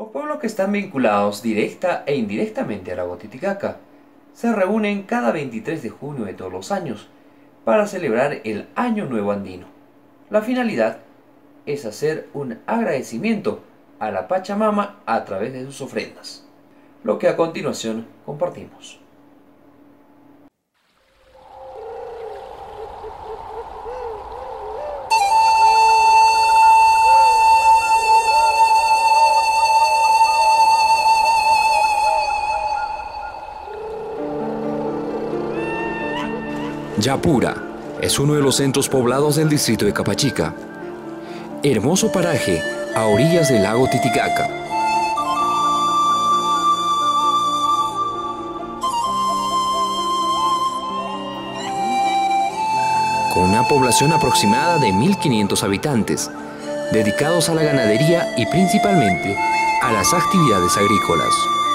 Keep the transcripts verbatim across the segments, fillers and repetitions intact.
pueblos que están vinculados directa e indirectamente al lago Titicaca se reúnen cada veintitrés de junio de todos los años para celebrar el Año Nuevo Andino. La finalidad es hacer un agradecimiento a la Pachamama a través de sus ofrendas, lo que a continuación compartimos. Yapura es uno de los centros poblados del distrito de Capachica. Hermoso paraje a orillas del lago Titicaca. Con una población aproximada de mil quinientos habitantes, dedicados a la ganadería y principalmente a las actividades agrícolas.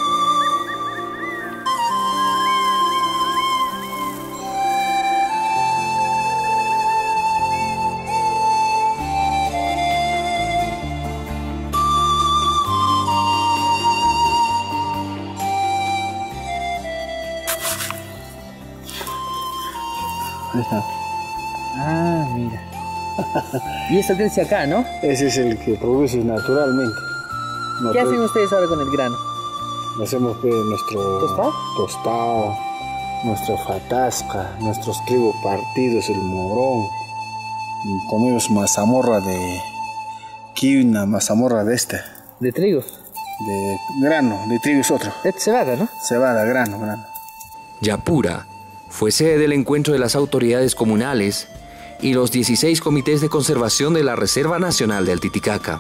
Ahí está. Ah, mira. Y esto crece acá, ¿no? Ese es el que produce naturalmente. No ¿Qué te... hacen ustedes ahora con el grano? Hacemos pues, nuestro ¿Tostado? tostado, nuestra fatasca, nuestros trigos partidos, el morón. Y comemos mazamorra de quina, mazamorra de esta. ¿De trigo? De grano, de trigo es otro. Es cebada, ¿no? Cebada, grano, grano. Yapura fue sede del encuentro de las autoridades comunales y los dieciséis comités de conservación de la Reserva Nacional del Titicaca.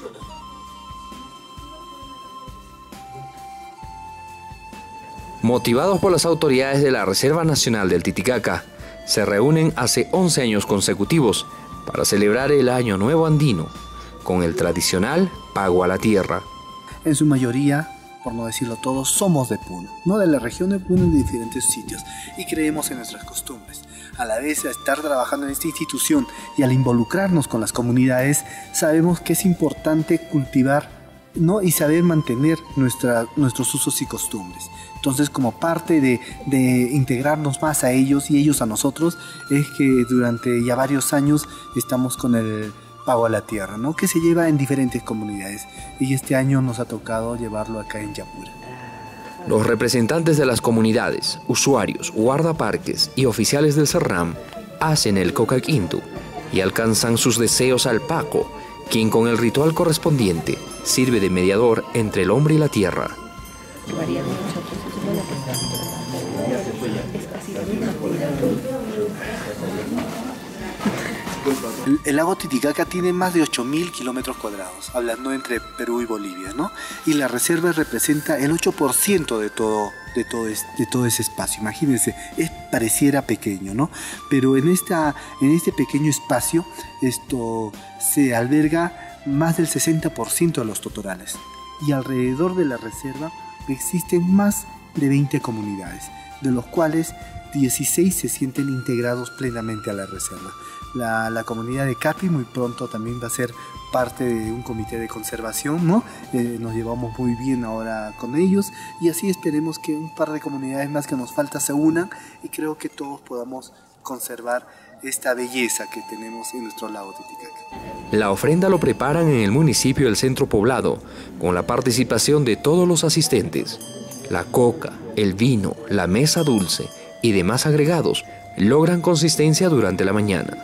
Motivados por las autoridades de la Reserva Nacional del Titicaca, se reúnen hace once años consecutivos para celebrar el Año Nuevo Andino con el tradicional pago a la tierra. En su mayoría, por no decirlo todo, somos de Puno, no de la región de Puno, de diferentes sitios, y creemos en nuestras costumbres. A la vez de estar trabajando en esta institución y al involucrarnos con las comunidades, sabemos que es importante cultivar, ¿no? Y saber mantener nuestra, nuestros usos y costumbres. Entonces, como parte de, de integrarnos más a ellos y ellos a nosotros, es que durante ya varios años estamos con el pago a la tierra, ¿no? Que se lleva en diferentes comunidades, y este año nos ha tocado llevarlo acá en Yapura. Los representantes de las comunidades, usuarios, guardaparques y oficiales del CERNAM hacen el cocaquinto y alcanzan sus deseos al Paco, quien con el ritual correspondiente sirve de mediador entre el hombre y la tierra. El, el lago Titicaca tiene más de ocho mil kilómetros cuadrados, hablando entre Perú y Bolivia, ¿no? Y la reserva representa el ocho por ciento de todo, de, todo es, de todo ese espacio. Imagínense, es, pareciera pequeño, ¿no? Pero en, esta, en este pequeño espacio esto, se alberga más del sesenta por ciento de los totorales. Y alrededor de la reserva existen más de veinte comunidades, de los cuales dieciséis se sienten integrados plenamente a la reserva. La, la comunidad de Capi muy pronto también va a ser parte de un comité de conservación, ¿no? Eh, nos llevamos muy bien ahora con ellos, y así esperemos que un par de comunidades más que nos falta se unan, y creo que todos podamos conservar esta belleza que tenemos en nuestro lago Titicaca. La ofrenda lo preparan en el municipio del centro poblado, con la participación de todos los asistentes. La coca, el vino, la mesa dulce y demás agregados logran consistencia durante la mañana.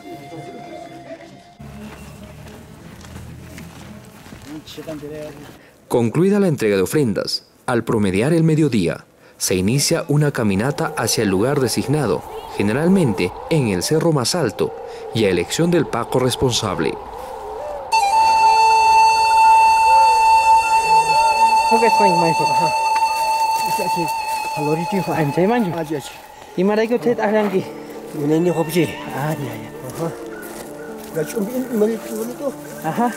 Concluida la entrega de ofrendas, al promediar el mediodía, se inicia una caminata hacia el lugar designado, generalmente en el cerro más alto, y a elección del Paco responsable. Ajá.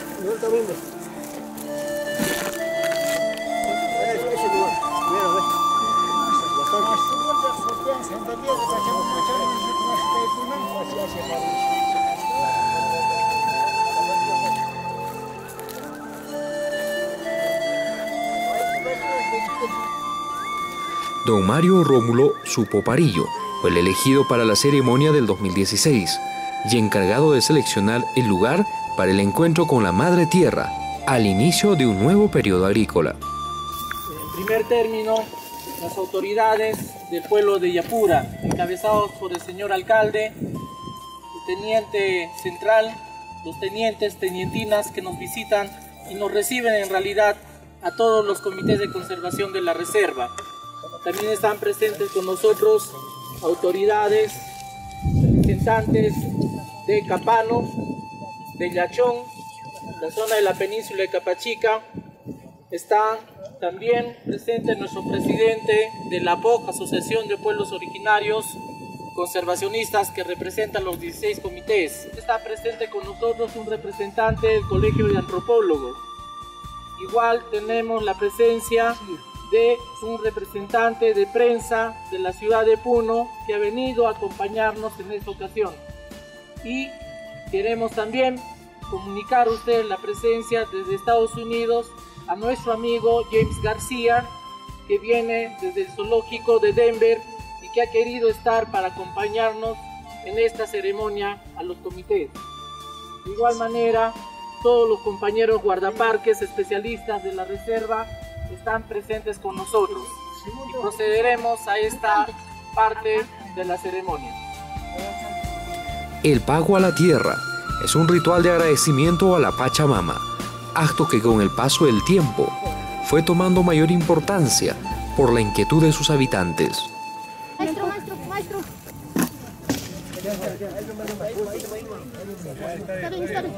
don Mario Rómulo Supoparillo fue el elegido para la ceremonia del dos mil dieciséis y encargado de seleccionar el lugar para el encuentro con la Madre Tierra al inicio de un nuevo periodo agrícola. En primer término, las autoridades del pueblo de Yapura, encabezados por el señor alcalde, el teniente central, los tenientes, tenientinas que nos visitan y nos reciben en realidad a todos los comités de conservación de la reserva. También están presentes con nosotros autoridades, representantes de Capano, de Yachón, la zona de la península de Capachica. Está también presente nuestro presidente de la A P O C, Asociación de Pueblos Originarios Conservacionistas, que representan los dieciséis comités. Está presente con nosotros un representante del Colegio de Antropólogos. Igual tenemos la presencia de un representante de prensa de la ciudad de Puno, que ha venido a acompañarnos en esta ocasión. Y queremos también comunicar a ustedes la presencia desde Estados Unidos a nuestro amigo James García, que viene desde el zoológico de Denver y que ha querido estar para acompañarnos en esta ceremonia a los comités. De igual manera, todos los compañeros guardaparques especialistas de la reserva están presentes con nosotros y procederemos a esta parte de la ceremonia. El pago a la tierra es un ritual de agradecimiento a la Pachamama, acto que con el paso del tiempo fue tomando mayor importancia por la inquietud de sus habitantes. Maestro, maestro, maestro. Está bien, está bien.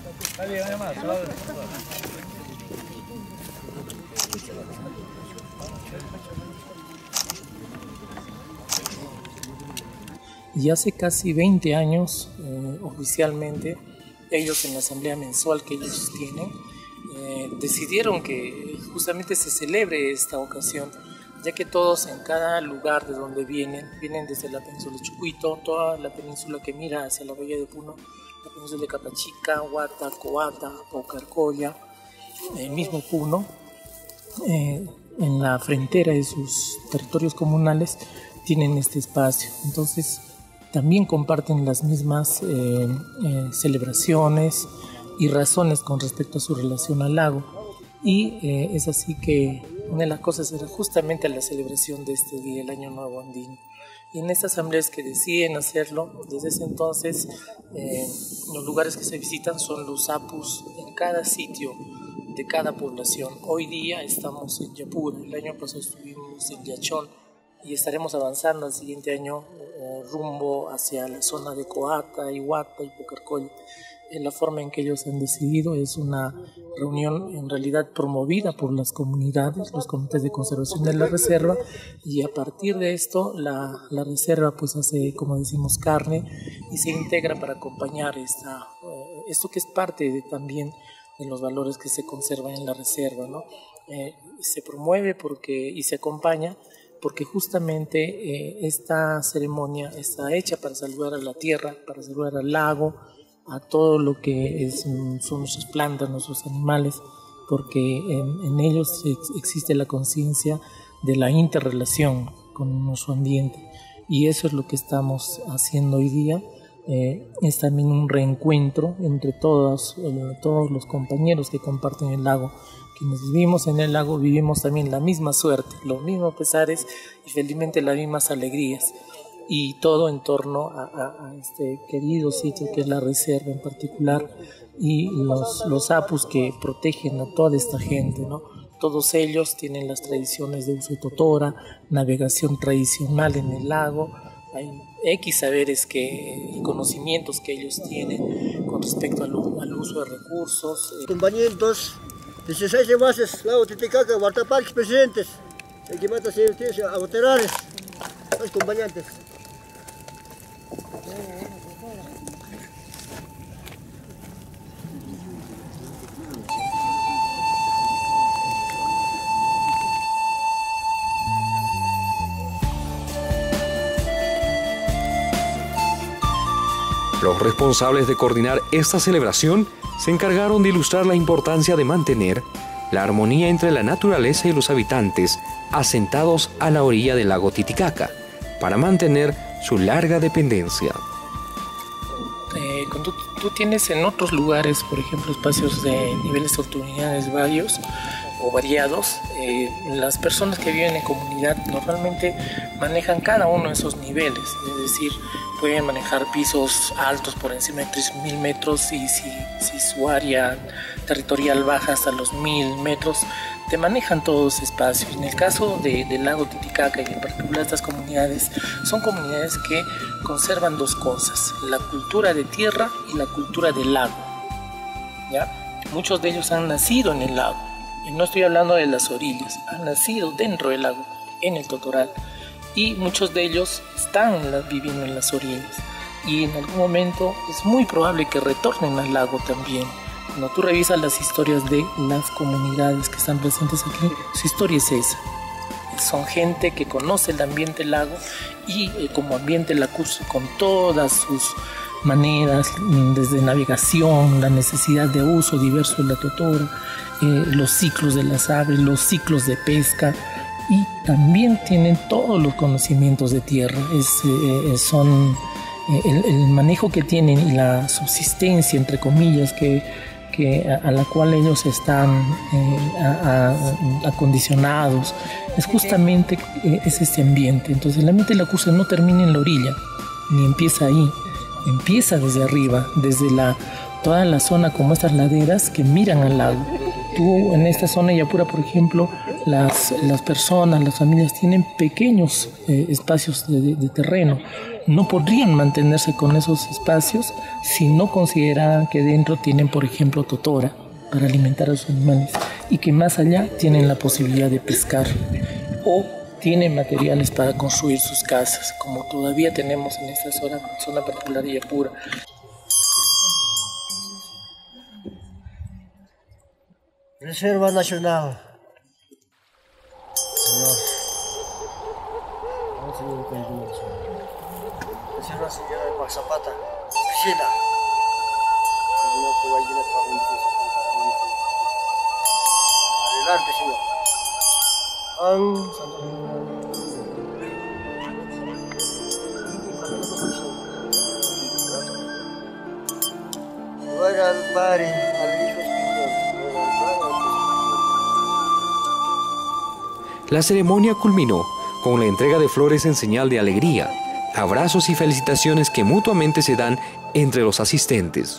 Y hace casi veinte años, eh, oficialmente, ellos en la asamblea mensual que ellos tienen, eh, decidieron que justamente se celebre esta ocasión, ya que todos en cada lugar de donde vienen, vienen desde la península de Chucuito, toda la península que mira hacia la bahía de Puno, la península de Capachica, Huata, Coata, Paucarcolla, el mismo Puno, eh, en la frontera de sus territorios comunales tienen este espacio. Entonces también comparten las mismas eh, eh, celebraciones y razones con respecto a su relación al lago, y eh, es así que una de las cosas era justamente la celebración de este día, el Año Nuevo Andino. Y en estas asambleas que deciden hacerlo, desde ese entonces eh, los lugares que se visitan son los apus en cada sitio de cada población. Hoy día estamos en Yapura, el año pasado estuvimos en Yachón y estaremos avanzando el siguiente año eh, rumbo hacia la zona de Coata, Huata y Paucarcolla. En la forma en que ellos han decidido es una reunión en realidad promovida por las comunidades, los comités de conservación de la reserva, y a partir de esto la, la reserva pues hace, como decimos, carne y se integra para acompañar esta, eh, esto que es parte de, también de los valores que se conservan en la reserva, ¿no? Eh, se promueve porque, y se acompaña porque justamente eh, esta ceremonia está hecha para saludar a la tierra, para saludar al lago, a todo lo que es, son nuestras plantas, nuestros animales, porque en, en ellos existe la conciencia de la interrelación con nuestro ambiente, y eso es lo que estamos haciendo hoy día. Eh, es también un reencuentro entre todos, eh, todos los compañeros que comparten el lago. Quienes vivimos en el lago vivimos también la misma suerte, los mismos pesares y felizmente las mismas alegrías, y todo en torno a, a, a este querido sitio que es la reserva en particular, y los, los apus que protegen a toda esta gente, ¿no? Todos ellos tienen las tradiciones de uso de totora, navegación tradicional en el lago. Hay X saberes que, y conocimientos que ellos tienen con respecto al, al uso de recursos. Compañeros, dieciséis bases, lago Titicaca, guardaparques presentes, equipatas y a veteranos, los acompañantes. Los responsables de coordinar esta celebración se encargaron de ilustrar la importancia de mantener la armonía entre la naturaleza y los habitantes asentados a la orilla del lago Titicaca, para mantener su larga dependencia. Eh, cuando tú tienes en otros lugares, por ejemplo, espacios de niveles de oportunidades varios o variados, eh, las personas que viven en comunidad normalmente manejan cada uno de esos niveles, es decir, pueden manejar pisos altos por encima de tres mil metros y si, si su área territorial baja hasta los mil metros, te manejan todos los espacios. En el caso de, del lago Titicaca y en particular estas comunidades, son comunidades que conservan dos cosas, la cultura de tierra y la cultura del lago, ¿ya? Muchos de ellos han nacido en el lago, y no estoy hablando de las orillas, han nacido dentro del lago, en el Totoral, y muchos de ellos están en la, viviendo en las orillas, y en algún momento es muy probable que retornen al lago también. Cuando tú revisas las historias de las comunidades que están presentes aquí, su historia es esa. Son gente que conoce el ambiente del lago y eh, como ambiente la cursa con todas sus maneras, desde navegación, la necesidad de uso diverso de la totora, eh, los ciclos de las aves, los ciclos de pesca, y también tienen todos los conocimientos de tierra. Es, eh, son eh, el, el manejo que tienen y la subsistencia, entre comillas, que Que a, a la cual ellos están eh, a, a, acondicionados, es justamente eh, es este ambiente. Entonces el ambiente de la cursa no termina en la orilla, ni empieza ahí, empieza desde arriba, desde la, toda la zona como estas laderas que miran al lago. Tú en esta zona de Yapura, por ejemplo, las, las personas, las familias tienen pequeños eh, espacios de, de, de terreno. No podrían mantenerse con esos espacios si no consideraran que dentro tienen, por ejemplo, totora para alimentar a sus animales y que más allá tienen la posibilidad de pescar o tienen materiales para construir sus casas, como todavía tenemos en esta zona, zona particular de Yapura. Reserva Nacional. Señor. Vamos a ir con el señor. Reserva Señora de Guaxapata. Piscina. Adelante, señor. An Luego al padre, al hijo espiritual. La ceremonia culminó con la entrega de flores en señal de alegría, abrazos y felicitaciones que mutuamente se dan entre los asistentes.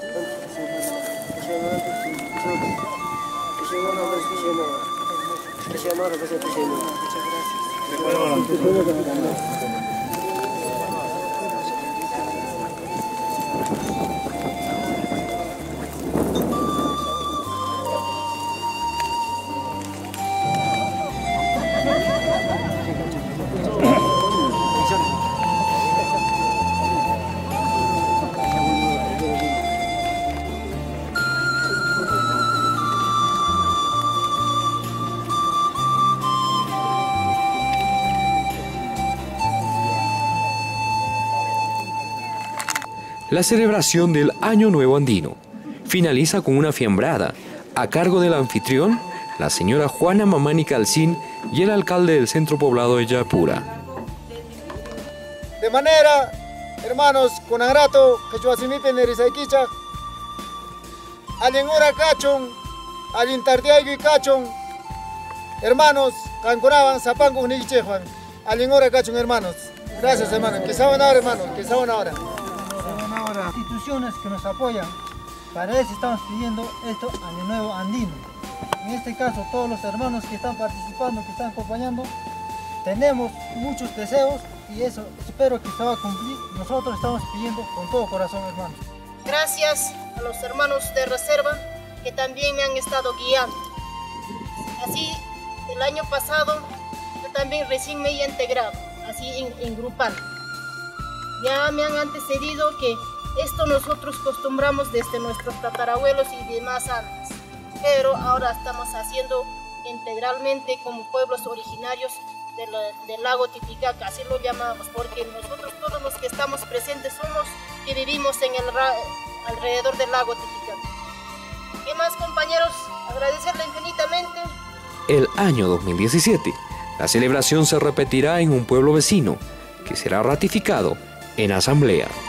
La celebración del Año Nuevo Andino finaliza con una fiambrada a cargo del anfitrión, la señora Juana Mamani Calcín y el alcalde del centro poblado de Yapura. De manera, hermanos, con agrato, que chuasimipe nerisaikicha, aliengura cachon, alintartiaygui cachon, hermanos, cancuraban, zapango, nichejuan, aliengura cachon, hermanos. Gracias, hermanos. Que saben ahora, hermanos, que saben ahora. Instituciones que nos apoyan, para eso estamos pidiendo esto Año Nuevo Andino. En este caso todos los hermanos que están participando, que están acompañando, tenemos muchos deseos y eso espero que se va a cumplir. Nosotros estamos pidiendo con todo corazón, hermanos. Gracias a los hermanos de reserva que también me han estado guiando. Así el año pasado yo también recién me he integrado, así en, en grupal. Ya me han antecedido que esto nosotros acostumbramos desde nuestros tatarabuelos y demás antes, pero ahora estamos haciendo integralmente como pueblos originarios de la, del lago Titicaca, así lo llamamos, porque nosotros todos los que estamos presentes somos que vivimos en el alrededor del lago Titicaca. ¿Qué más, compañeros? Agradecerle infinitamente. El año dos mil diecisiete, la celebración se repetirá en un pueblo vecino, que será ratificado en asamblea.